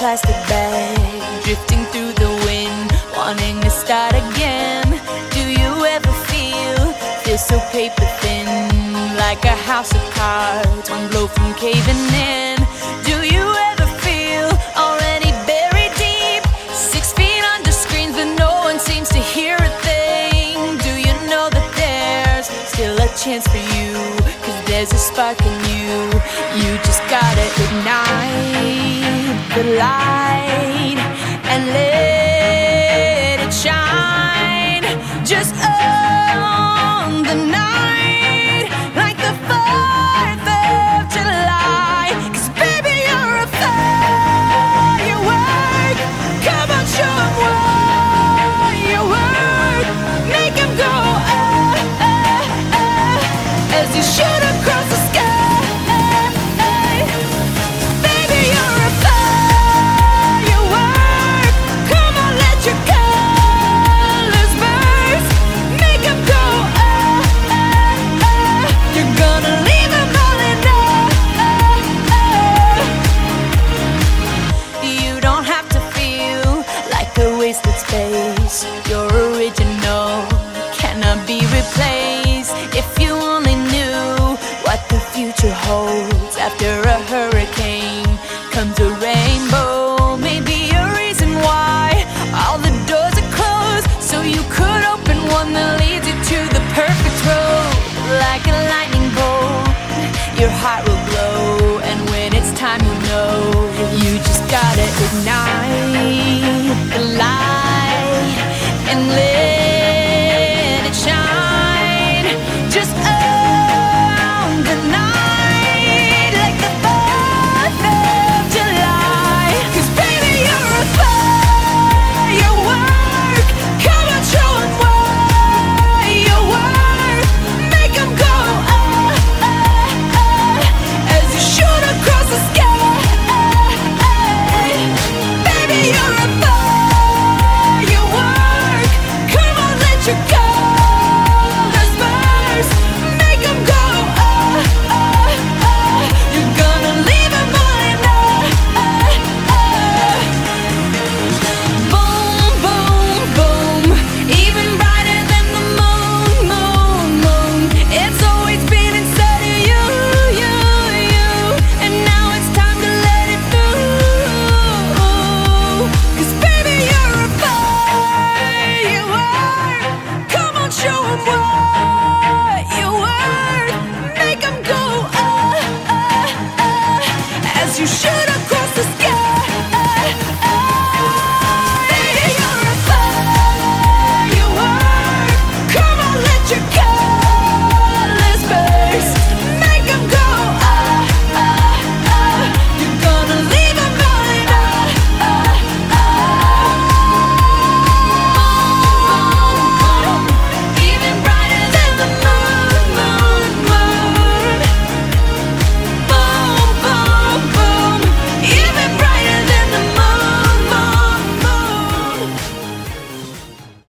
plastic bag, drifting through the wind, wanting to start again. Do you ever feel so paper thin, like a house of cards, one blow from caving in? Do you ever feel already buried deep, 6 feet under screens, but no one seems to hear a thing? Do you know that there's still a chance for you, 'cause there's a spark in you? You just gotta ignite the light and let it shine. Just on the night, like the 4th of July. 'Cause baby, you're a firework. Come on, show 'em what you work. Make 'em go as you shoot across the sky. Baby, you're a firework. Come on, let your colors burst. Make 'em go you're gonna leave 'em all in awe. You don't have to feel like a wasted space. You're original, cannot be replaced. If you only knew what the future holds.